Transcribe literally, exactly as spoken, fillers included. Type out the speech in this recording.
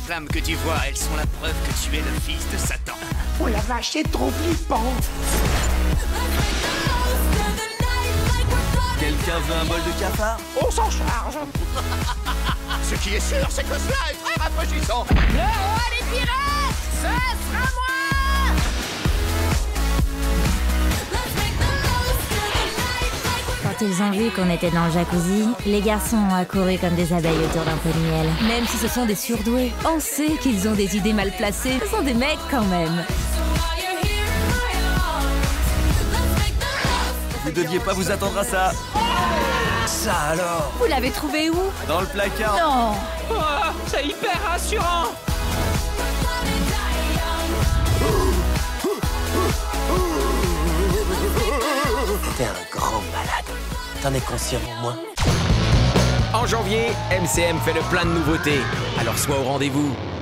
flammes que tu vois, elles sont la preuve que tu es le fils de Satan. Oh la vache, c'est trop flippant. Quelqu'un veut un bol de cafard? On s'en charge. Ce qui est sûr, c'est que cela est très rafraîchissant. Le roi des pirates, ce sera moi. Quand ils ont vu qu'on était dans le jacuzzi, les garçons ont accouru comme des abeilles autour d'un pot de miel. Même si ce sont des surdoués, on sait qu'ils ont des idées mal placées. Ce sont des mecs quand même. Vous deviez pas vous attendre à ça. Ça alors? Vous l'avez trouvé où? Dans le placard. Non. Oh, c'est hyper rassurant. T'es un grand malade. T'en es conscient, moi? En janvier, M C M fait le plein de nouveautés. Alors sois au rendez-vous.